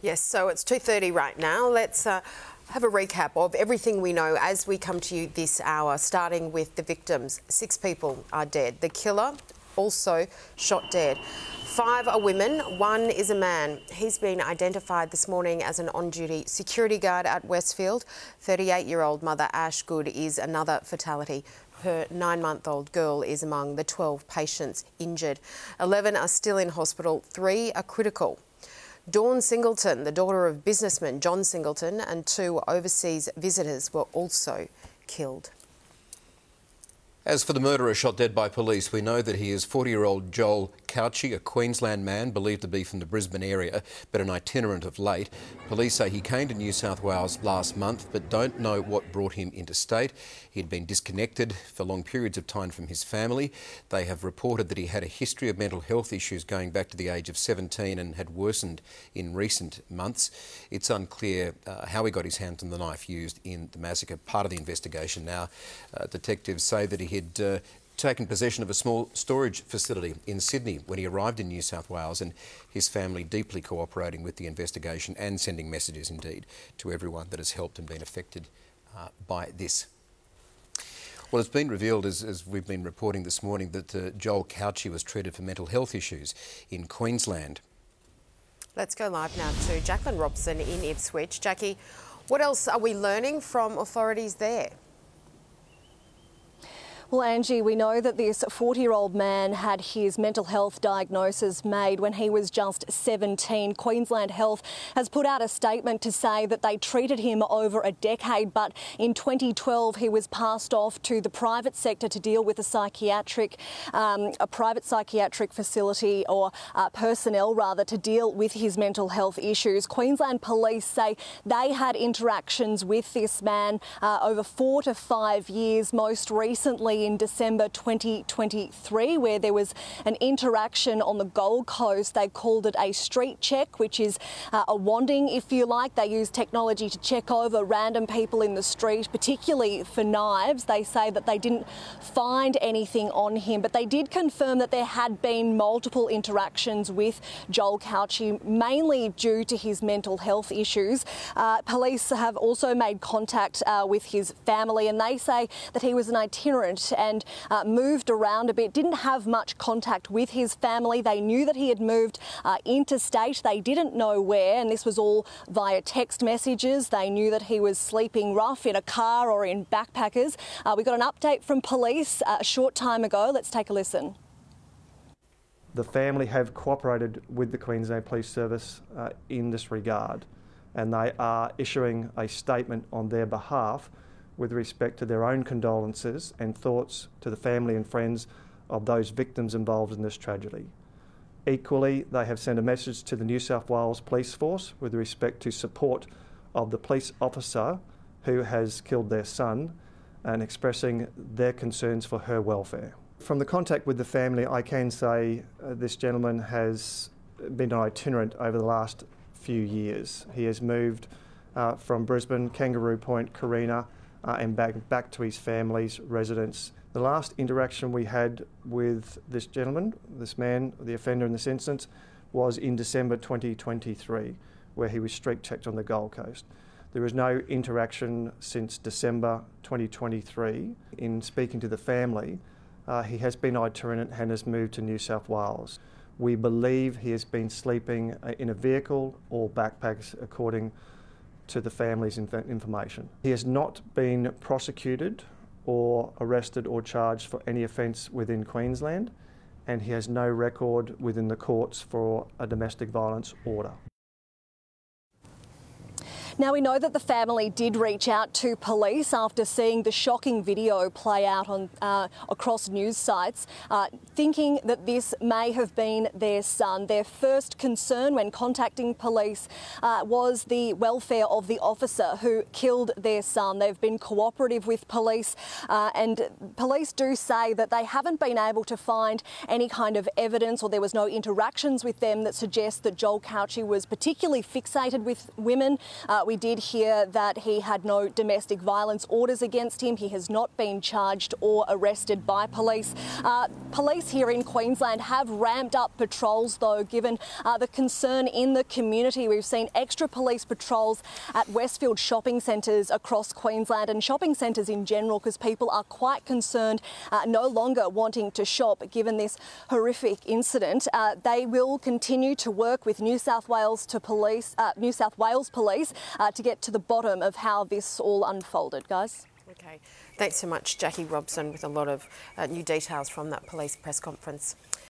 Yes, so it's 2:30 right now. Let's have a recap of everything we know as we come to you this hour, starting with the victims. 6 people are dead. The killer also shot dead. 5 are women, 1 is a man. He's been identified this morning as an on-duty security guard at Westfield. 38-year-old mother Ash Good is another fatality. Her 9-month-old girl is among the 12 patients injured. 11 are still in hospital, 3 are critical. Dawn Singleton, the daughter of businessman John Singleton, and 2 overseas visitors were also killed. As for the murderer shot dead by police, we know that he is 40-year-old Joel Cauchi, a Queensland man believed to be from the Brisbane area, but an itinerant of late. Police say he came to New South Wales last month, but don't know what brought him interstate. He'd been disconnected for long periods of time from his family. They have reported that he had a history of mental health issues going back to the age of 17 and had worsened in recent months. It's unclear how he got his hands on the knife used in the massacre. Part of the investigation now. Detectives say that he had taken possession of a small storage facility in Sydney when he arrived in New South Wales, and his family deeply cooperating with the investigation and sending messages indeed to everyone that has helped and been affected by this. Well, it's been revealed, as we've been reporting this morning, that Joel Cauchi was treated for mental health issues in Queensland. Let's go live now to Jacqueline Robson in Ipswich. Jackie, what else are we learning from authorities there? Well, Angie, we know that this 40-year-old man had his mental health diagnosis made when he was just 17. Queensland Health has put out a statement to say that they treated him over a decade, but in 2012 he was passed off to the private sector to deal with a private psychiatric facility or personnel rather to deal with his mental health issues. Queensland Police say they had interactions with this man over 4 to 5 years, most recently in December 2023, where there was an interaction on the Gold Coast. They called it a street check, which is a wanding, if you like. They use technology to check over random people in the street, particularly for knives. They say that they didn't find anything on him, but they did confirm that there had been multiple interactions with Joel Cauchi, mainly due to his mental health issues. Police have also made contact with his family, and they say that he was an itinerant and moved around a bit, didn't have much contact with his family. They knew that he had moved interstate. They didn't know where, and this was all via text messages. They knew that he was sleeping rough in a car or in backpackers. We got an update from police a short time ago. Let's take a listen. The family have cooperated with the Queensland Police Service in this regard, and they are issuing a statement on their behalf with respect to their own condolences and thoughts to the family and friends of those victims involved in this tragedy. Equally, they have sent a message to the New South Wales Police Force with respect to support of the police officer who has killed their son and expressing their concerns for her welfare. From the contact with the family, I can say this gentleman has been an itinerant over the last few years. He has moved from Brisbane, Kangaroo Point, Carina, and back to his family's residence. The last interaction we had with this gentleman, this man, the offender in this instance, was in December 2023, where he was street checked on the Gold Coast. There is no interaction since December 2023. In speaking to the family, he has been itinerant and has moved to New South Wales. We believe he has been sleeping in a vehicle or backpacks, according to the family's information. He has not been prosecuted or arrested or charged for any offence within Queensland, and he has no record within the courts for a domestic violence order. Now, we know that the family did reach out to police after seeing the shocking video play out on across news sites, thinking that this may have been their son. Their first concern when contacting police was the welfare of the officer who killed their son. They've been cooperative with police, and police do say that they haven't been able to find any kind of evidence, or there was no interactions with them that suggest that Joel Cauchi was particularly fixated with women, We did hear that he had no domestic violence orders against him. He has not been charged or arrested by police. Police here in Queensland have ramped up patrols, though, given the concern in the community. We've seen extra police patrols at Westfield shopping centres across Queensland and shopping centres in general, because people are quite concerned, no longer wanting to shop given this horrific incident. They will continue to work with New South Wales Police to get to the bottom of how this all unfolded, guys. Okay, thanks so much, Jackie Robson, with a lot of new details from that police press conference.